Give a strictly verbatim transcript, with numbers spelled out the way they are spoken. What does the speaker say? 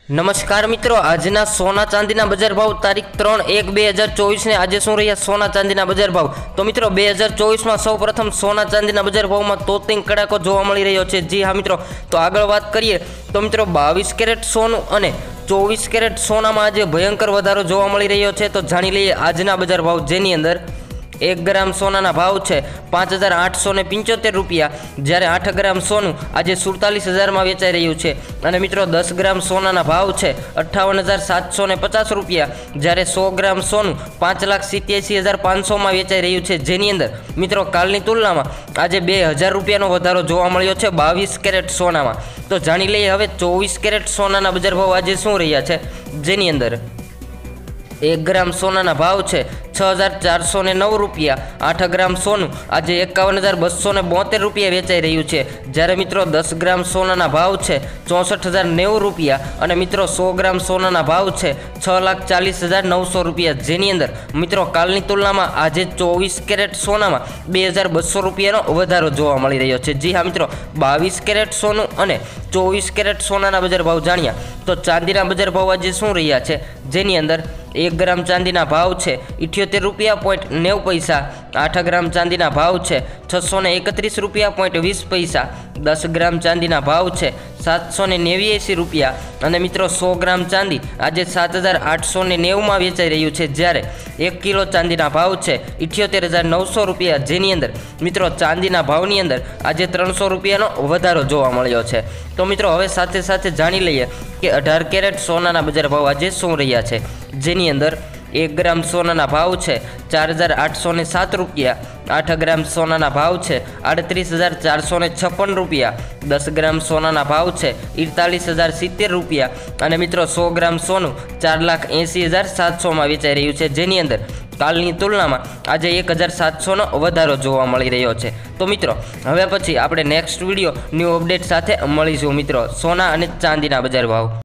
नमस्कार मित्रों, आजना सोना चांदीना बजार भाव तारीख त्रण एक बे हज़ार चौबीस ने आज शू रहा सोना चांदीना बजार भाव। तो मित्रों बे हज़ार चौबीस में सौ प्रथम सोना चांदीना बजार भाव में तोतिंग कड़ाको जोवा मळी रह्यो छे। जी हाँ मित्रों, तो आगळ बात करिए तो मित्रों बावीस केरेट सोनू अने चौबीस केरेट सोना में आज भयंकर वधारो जोवा मळी रह्यो छे। तो जाणी लईए आजना बजार भाव, जेनी अंदर एक ग्राम सोना भाव है पांच हज़ार आठ सौ ने पिंचोतेर रुपया, जयरे आठ ग्राम सोनू आज सुड़तालीस हज़ार में वेचाई रह्यु छे। अने मित्रों दस ग्राम सोना भाव है अठावन हज़ार सात सौ ने पचास रुपया, जयरे सौ ग्राम सोनू पांच लाख सित्यासी हज़ार पांच सौ में वेचाई रह्यु छे। जेनी अंदर मित्रों कालनी तुलना में आज बे हज़ार रुपयानो वधारो जोवा मळ्यो छे बावीस केरेट सोना में। तो जाणी लईए हवे चौबीस केरेट सोना बजार भाव आज शुं रह्या छे। जेनी अंदर एक ग्राम सोना भाव है छ हज़ार चार सौ ने नौ रुपया, आठ ग्राम सोनू आज एकावन हज़ार बसो ने बोतेर रुपया वेचाई रह्यु छे। जयरे मित्रों दस ग्राम सोना भाव है चौसठ हज़ार नेव रुपया, और मित्रों सौ ग्राम सोना भाव है छ लाख चालीस हज़ार नौ सौ रुपया। जेनी अंदर मित्रों कालनी तुलना में आज चौबीस केरेट सोना में बे हज़ार बसो रुपया वधारो जोवा मळी रह्यो छे। जी हाँ मित्रों, बावीस केरेट सोनू और चौबीस केरेट सोना बजार भाव जाण्या। तो चांदीना बजार भाव आज शुं रह्या छे। जेनी अंदर एक ग्राम चांदीना भाव है इठ्योतेर रुपया पॉइंट नेव पैसा, आठ ग्राम चांदीना भाव है छसो ने एकत्रीस रुपया पॉइंट वीस पैसा, दस ग्राम चांदीना भाव है सात सौ ने नेव्यासी रुपया, और मित्रों सौ ग्राम चांदी आज सात हज़ार आठ सौ ने नेव में वेचाई रह्यु छे। ज्यारे एक किलो चांदीना भाव है इठ्योतेर हज़ार नौ सौ रुपया। जेनी अंदर मित्रों चांदीना भावनी अंदर आज त्रण सौ रुपयानो वधारो जोवा मळ्यो छे। तो मित्रों हवे साथे साथे जाणी लईए कि अठार केरेट सोना बजार भाव आज शुं रह्या छे। जेनी अंदर एक ग्राम सोना भाव है चार हज़ार आठ सौ ने सात रुपया, आठ ग्राम सोना भाव है अड़तरीस हज़ार चार सौ ने छप्पन रुपया, दस ग्राम सोना भाव है इकतालीस हज़ार सित्तेर रुपया, और मित्रों सौ ग्राम सोनू चार लाख एसी हज़ार सात सौ में वेचाई रह्यु छे। जेनी अंदर कालनी तुलना में आज एक हज़ार सात सौ नो वधारो जोवा मळी रह्यो छे। तो मित्रों हवे पछी आपणे नेक्स्ट विडियो न्यू अपडेट साथे मळीशुं मित्रों सोना अने चांदीना बजार भाव।